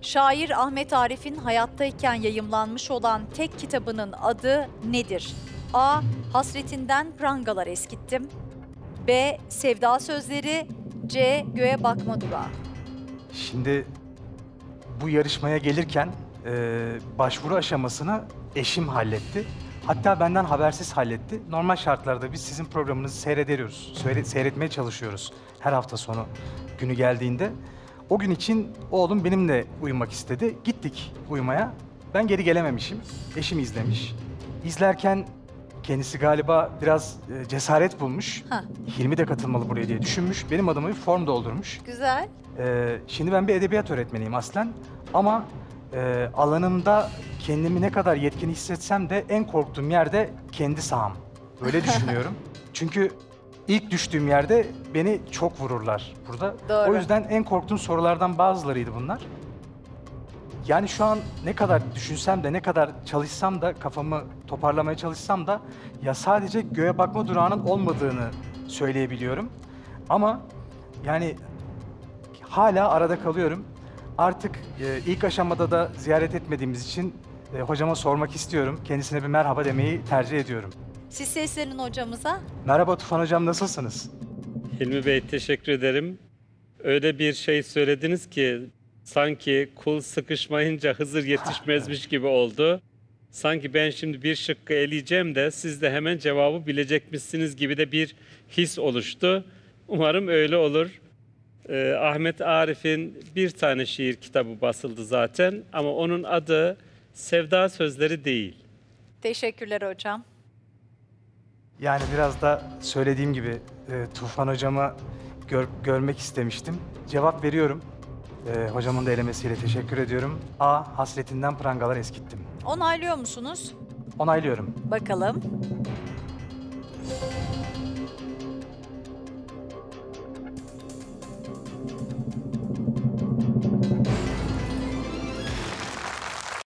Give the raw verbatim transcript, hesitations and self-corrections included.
Şair Ahmet Arif'in hayattayken yayımlanmış olan tek kitabının adı nedir? A. Hasretinden prangalar eskittim. B. Sevda Sözleri. C. Göğe bakma durağı. Şimdi bu yarışmaya gelirken e, başvuru aşamasını eşim halletti. Hatta benden habersiz halletti. Normal şartlarda biz sizin programınızı seyrediyoruz, seyre- seyretmeye çalışıyoruz her hafta sonu günü geldiğinde. O gün için oğlum benimle uyumak istedi. Gittik uyumaya. Ben geri gelememişim. Eşim izlemiş. İzlerken kendisi galiba biraz e, cesaret bulmuş. Hah. Hilmi de katılmalı buraya diye düşünmüş. Benim adıma bir form doldurmuş. Güzel. Ee, şimdi ben bir edebiyat öğretmeniyim aslen ama e, alanımda kendimi ne kadar yetkin hissetsem de en korktuğum yerde kendi saham. Öyle düşünüyorum. Çünkü ilk düştüğüm yerde beni çok vururlar burada. Doğru. O yüzden en korktuğum sorulardan bazılarıydı bunlar. Yani şu an ne kadar düşünsem de ne kadar çalışsam da kafamı toparlamaya çalışsam da ya sadece göğe bakma durağının olmadığını söyleyebiliyorum. Ama yani hala arada kalıyorum. Artık e, ilk aşamada da ziyaret etmediğimiz için e, hocama sormak istiyorum. Kendisine bir merhaba demeyi tercih ediyorum. Siz seslenin hocamıza. Merhaba Tufan Hocam, nasılsınız? Hilmi Bey teşekkür ederim. Öyle bir şey söylediniz ki sanki kul sıkışmayınca Hızır yetişmezmiş gibi oldu. Sanki ben şimdi bir şıkkı eleyeceğim de siz de hemen cevabı bilecekmişsiniz gibi de bir his oluştu. Umarım öyle olur. Ee, Ahmet Arif'in bir tane şiir kitabı basıldı zaten ama onun adı Sevda Sözleri değil. Teşekkürler hocam. Yani biraz da söylediğim gibi e, Tufan Hocam'ı gör- görmek istemiştim. Cevap veriyorum. E, hocamın da elemesiyle teşekkür ediyorum. A. Hasretinden prangalar eskittim. Onaylıyor musunuz? Onaylıyorum. Bakalım.